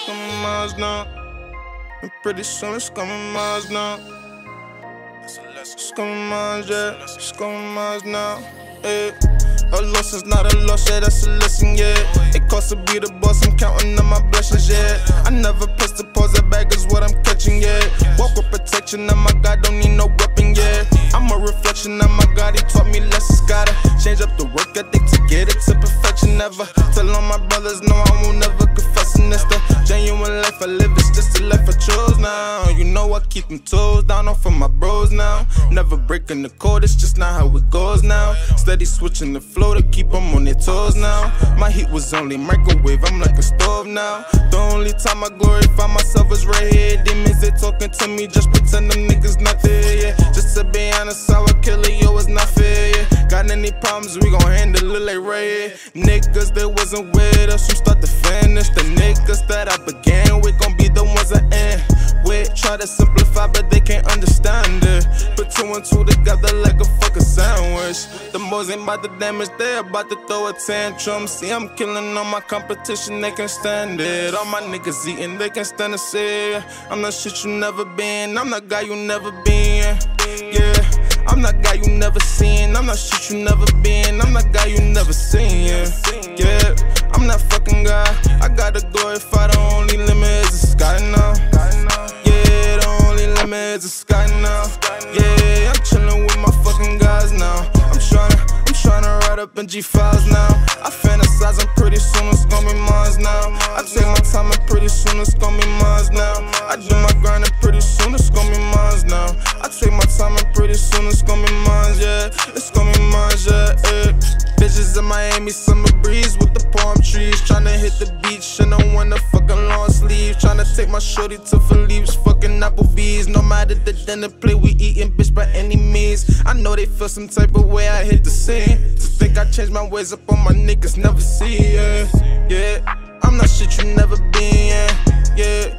gonna be mine now. And pretty soon it's gonna be mine now. It's gonna be mine, yeah. It's gonna be mine now. Hey. A loss is not a loss, yeah, that's a lesson, yeah. It costs to be the boss, I'm counting on my blessings, yeah. I never press the pause, that bag is what I'm catching, yeah. Walk with protection, oh my God, don't need no weapon, yeah. I'm a reflection of my God, he taught me lessons. Gotta change up the work ethic to get it to perfection, never. Tell all my brothers, no, I won't never confess, and it's the genuine life I live, it's just a life I chose now. You know I keep them toes down off of my bros now. Never breaking the code, it's just not how it goes now. Steady switching the flow to keep them on their toes now. My heat was only microwave, I'm like a stove now. The only time I glorify myself is right here. Demons, they talking to me, just pretend them niggas not there, yeah. Just to be honest, how I kill it, yo, it's not fair, yeah. Got any problems, we gon' handle it like right here. Niggas that wasn't with us, who start to finish. The niggas that I began with gon' be the ones I end with. Try to simplify, but they can't understand it. Put two and two together like a fucking sandwich. The most ain't about the damage, they about to throw a tantrum. See, I'm killing all my competition, they can't stand it. All my niggas eating, they can't stand to see it. I'm the shit you never been, I'm the guy you never been, yeah. I'm that guy you never seen, I'm that shit you never been, I'm that guy you never seen, yeah. I'm that fucking guy, I gotta glorify, the only limit is the sky now. Yeah, the only limit is the sky now. Yeah, I'm chillin' with my fucking guys now. I'm tryna ride up in G5s now. I fantasize and pretty soon it's gonna be mine now. I take my time and pretty soon it's gonna be mine now. I do my grind and pretty soon it's gonna be mine now. I take my time and pretty soon it's gonna be mine, yeah. It's gonna be mine, yeah. Bitches in Miami, summer breeze with the palm trees. Tryna hit the beach and I want a fucking long sleeve. Tryna take my shorty to Philippe's, fucking Applebee's. No matter the dinner plate, we eating, bitch, by any means. I know they feel some type of way, I hit the scene. To think I changed my ways up on my niggas, never see, yeah. I'm not shit you never been, yeah.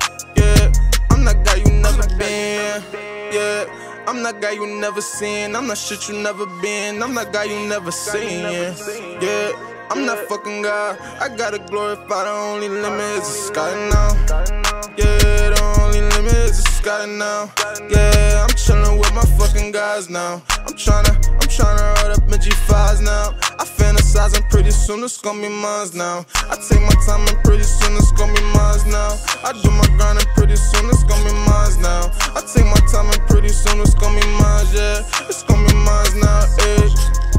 I'm that guy you never been, yeah. I'm that guy you never seen, I'm that shit you never been, I'm that guy you never seen, yeah. I'm that fucking guy, I gotta glorify, the only limit is the sky now. Yeah, the only limit is the sky now. Yeah, I'm chillin' with my fucking guys now. I'm tryna ride up in G5s now. I fantasize and pretty soon it's gonna be mine now. I take my time and pretty soon it's gonna be mine now. I do my grind and pretty soon it's gonna be mine now. I take my time and pretty soon it's gonna be mine, yeah. It's gonna be mine now,